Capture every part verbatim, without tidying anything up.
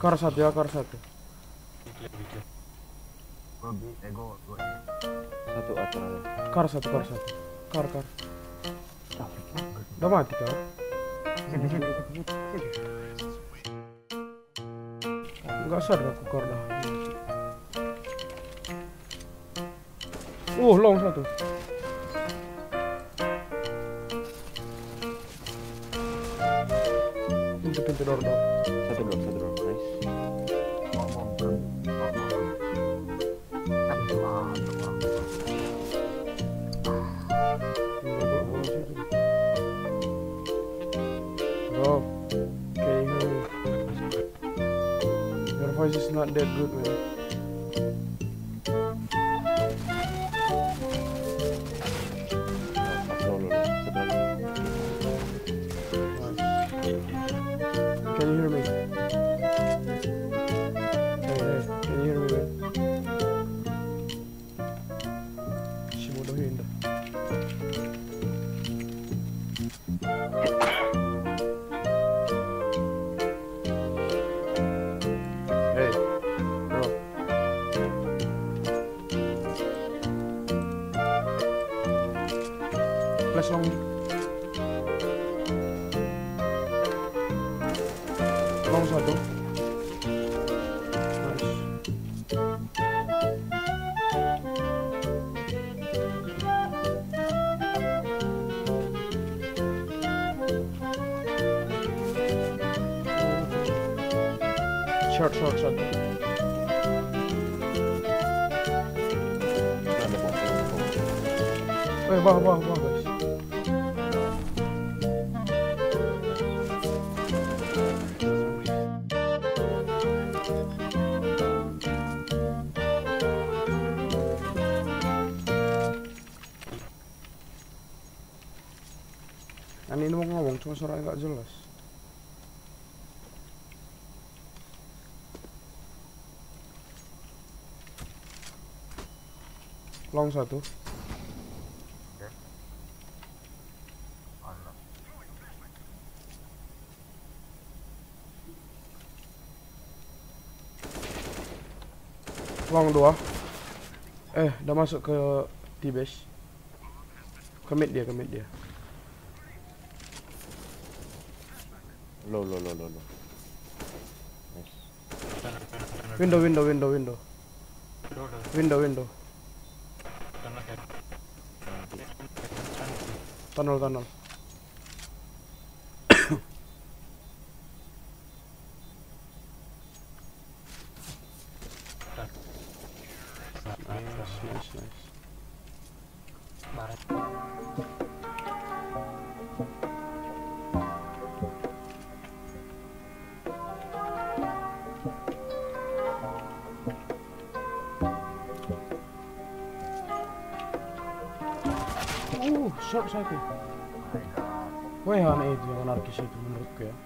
Kar satu ya, kar satu. Satu atas. Kar satu, kar satu. Kar, kar. Udah mati kar. Enggak sadar aku kar dah. Uh, long satu. Pintu-pintu door-door. Satu door, satu door. Nice. Bro, can you hear me? Your voice is not that good, man. Can you hear me? Hey, hey, can you hear me, man? Si bodohin dah. Hey, bro. Flash long. Long satu. Nice. Short, short, short. Eh, bawah, bawah, bawah, guys. Kan ini mau ngomong cuma suaranya nggak jelas. Long satu. Long dua. Eh, udah masuk ke T-base. Commit dia, commit dia. Low, low, low, low, low. Nice. Window, window, window, window. Window, window. Tunnel, tunnel. Nice, nice, nice. Uh, short satu. Wah, aneh itu yang anarkis itu menurutku ya.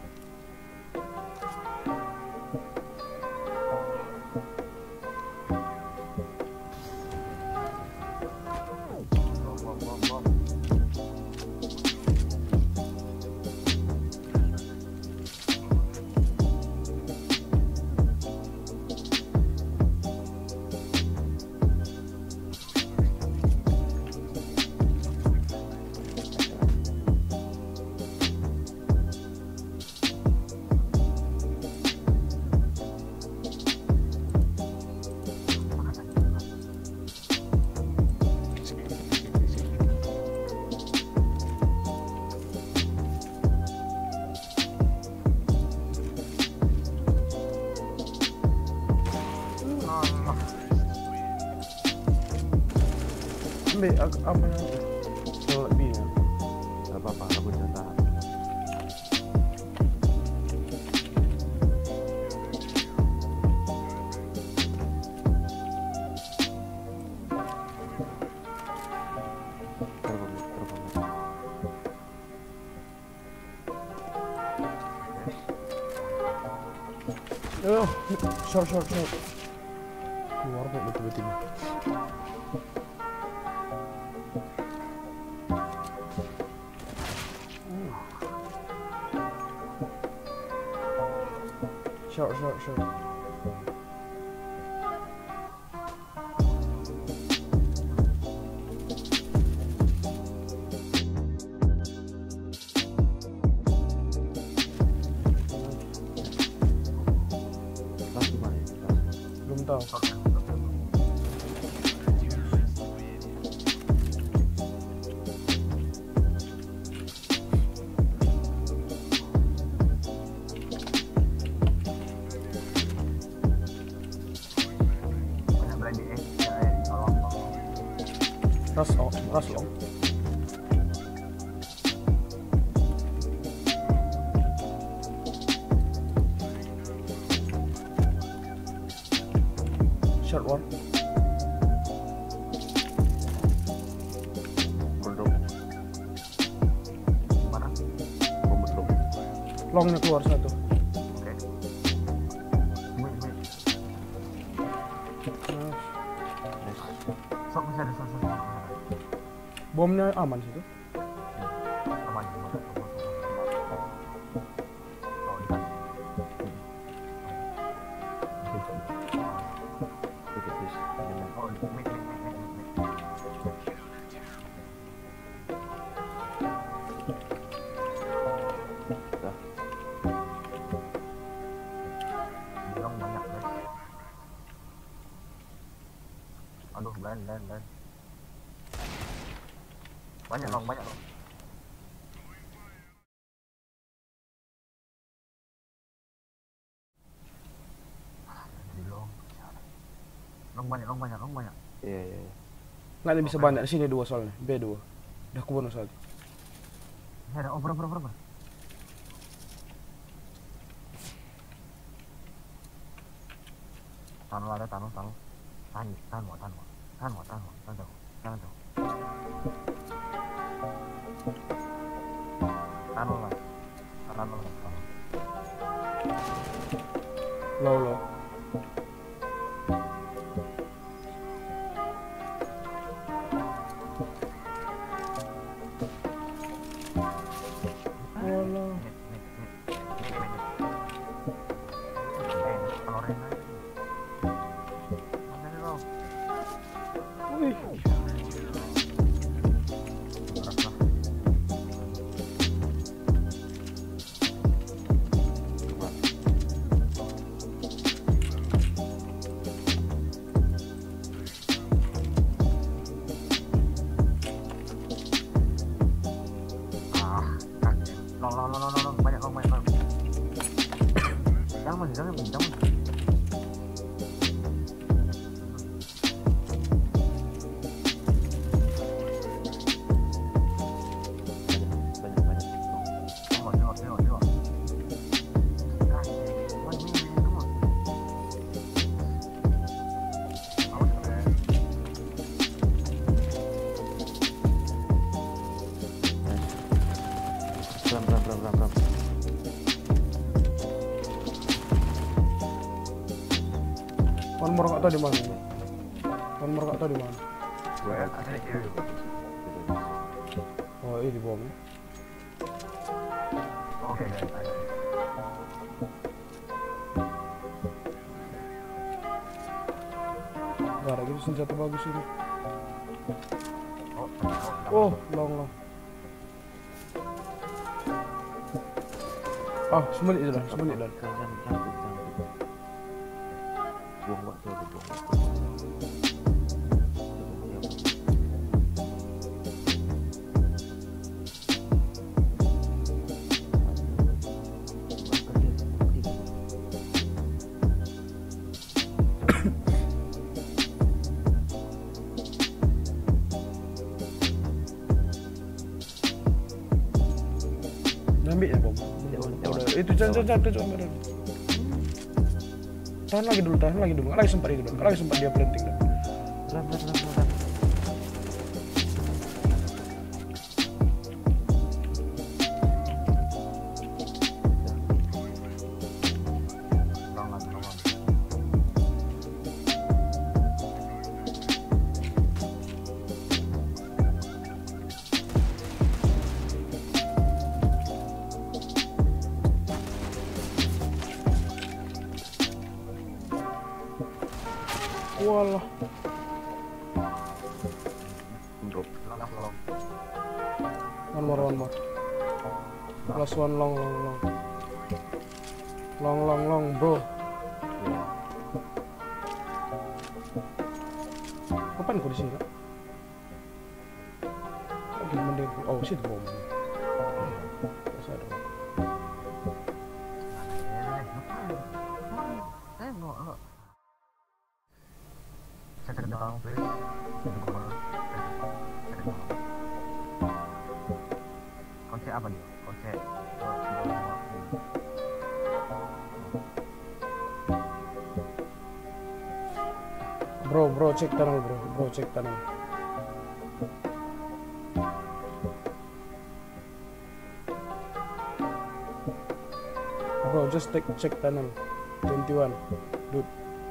Ambil apa yang selebihnya? Gak apa-apa, aku bisa tahan. Terbang, terbang. Oh, short, short, short. Keluar kok betul-betul. Short, short, short. Kelas gimana ya? Kelas. Belum tahu. Ras long, ras long. Short one. Berdrop. Mana? Bom berdrop. Longnya keluar satu. Oke. Wait, wait. Nah, Nice. Sok bisa ada sok sok. bomnya aman situ. Aman, aman. Oh, di sana. Dikit bis. Ini Oh, di mid, mid, mid, mid, mid. dah. Long banyak, guys. Aduh, land, land, land. Banyak long, banyak long. Jadi long. Long banyak, long banyak, long banyak. Iya iya iya. Nggak ada bisa banyak di sini dua soalnya. B dua. Udah aku bonus satu. Ini ada over, over, over, over. Tunnel ada, tunnel, tunnel. Tahan, tahan, mau, tahan, mau. Tahan, mau, tahan, mau. Tahan, jauh. Tahan, jauh. Tunnel lah. Tunnel lah, tunnel. Low, low. Walah. Mid, mid, mid. Mid, mid, mid. Eh, kalau Rena. Mana nih lo? Wih. Keras lah. Ah, kaki. Long, long, long, long, long, long. Banyak, long, banyak, long. Jangan, jangan, jangan. Banyak banyak banyak. Tengok, tengok, tengok, tengok. Ah, wah, ini, ini, tengok. Awas, keren. Pelan pelan pelan pelan pelan. One more nggak tahu di mana. One more nggak tahu di mana. Dua L. Ada di kiri. Oh, ini di bawah. Oke, guys, ada. Gak ada gitu senjata bagus ini. Oh, tengok. Oh, long long. Ah, semenit dah, semenit dah. Jangan cantik cantik. Buang waktu aja buang waktu. Ambil ya bom. Ya udah, itu jangan jangan jangan jangan, jangan. Tahan lagi dulu, tahan lagi dulu. Nggak lagi sempat itu, nggak lagi sempat dia planting dah. Pelan pelan pelan pelan. Long lagi, long lagi. Walah. Bro. Long, long. One more, one more. Last one long, long, long. Long, long, long, bro. Iya. Kapan kau di sini, Kak? Lagi mending. Oh, shit, bom. Biasa dong. Tengok lo. Saya terdengar please. Konsep apa dia? Konsep. Bro, bro, cek tunnel, bro. Bro, cek tunnel. Bro, just take check tunnel. twenty-one, dude.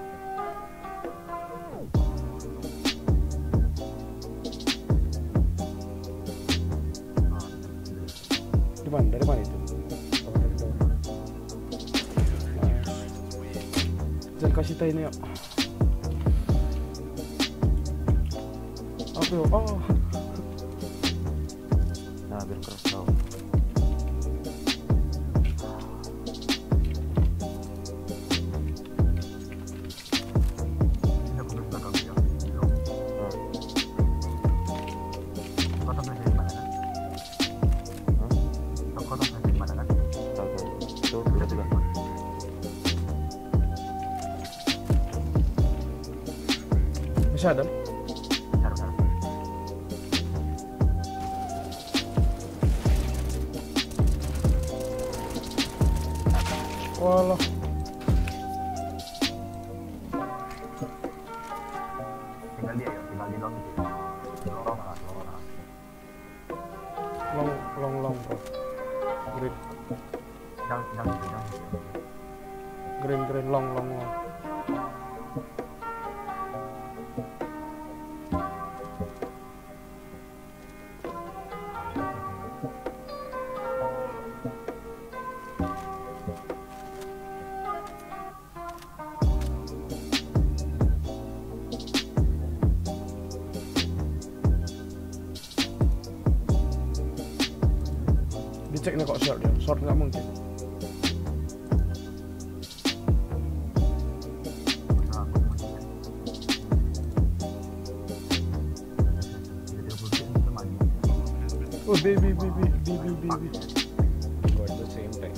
Di mana? Dari mana itu? Oh, dari bawah. Nice. Jangan kasih tahu ini ya. Apa ya? Oh. Nah, biar keras tau. Bisa ada? Walah. Tinggal dia ya, tinggal di long itu. Lorong lah, lorong lah. Long, long, long, bro. Green, Jangan, jangan, jangan. green, green, long, long, long. Dicek nih kok short ya, short nggak mungkin. Oh baby, baby, baby, baby. Got the same time.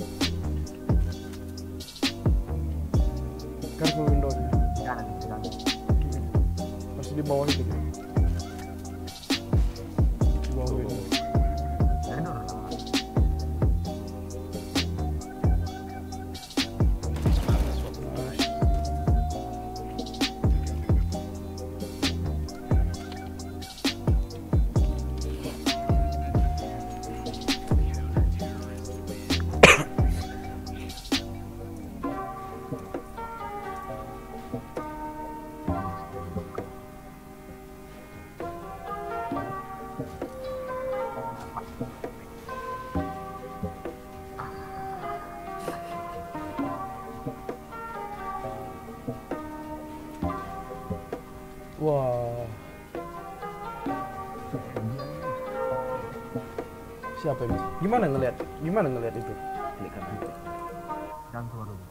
Careful window nya. Jangan, jangan. Masih di bawah itu dia. Di bawah window. Dari dulu lah. Wah. Siapa ini? Gimana ngelihat? Gimana ngelihat itu? Klik kanan. Jangan keluar dulu.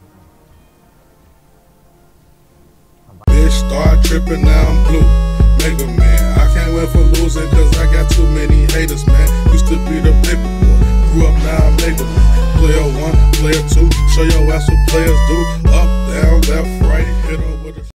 Bitch start tripping, now I'm blue. Mega man, I can't wait for losing cause I got too many haters, man. Used to be the paper boy, grew up now I'm mega man. Player one, player two, show your ass what players do.